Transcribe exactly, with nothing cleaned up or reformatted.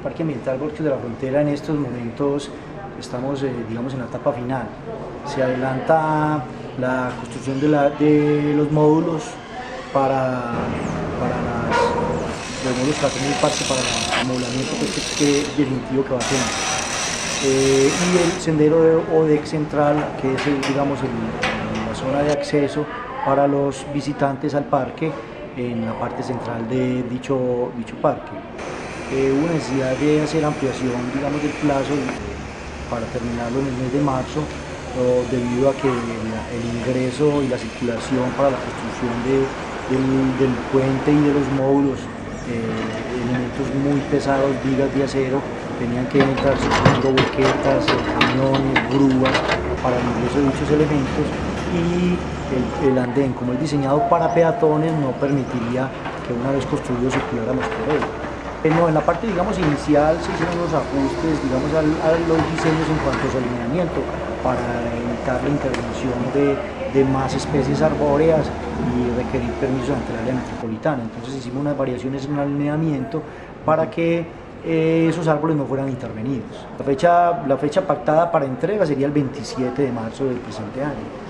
Parque Ambiental Bosques de la Frontera en estos momentos estamos, eh, digamos, en la etapa final. Se adelanta la construcción de, la, de los módulos para, para las, los módulos que va a tener el parque para el amoblamiento que, que, definitivo que va a tener. Eh, y el sendero de ODEC central, que es el, digamos, el, la zona de acceso para los visitantes al parque en la parte central de dicho, dicho parque. Eh, hubo necesidad de hacer ampliación, digamos, del plazo para terminarlo en el mes de marzo, o debido a que la, el ingreso y la circulación para la construcción de, del, del puente y de los módulos, eh, elementos muy pesados, vigas de acero, tenían que entrar circulando boquetas, camiones, grúas para el ingreso de dichos elementos, y el, el andén, como es diseñado para peatones, no permitiría que una vez construido circuláramos por él. No, en la parte, digamos, inicial se hicieron los ajustes, digamos, a, a los diseños en cuanto a su alineamiento para evitar la intervención de, de más especies arbóreas y requerir permisos ante el área metropolitana. Entonces hicimos unas variaciones en el alineamiento para que eh, esos árboles no fueran intervenidos. La fecha, la fecha pactada para entrega sería el veintisiete de marzo del presente año.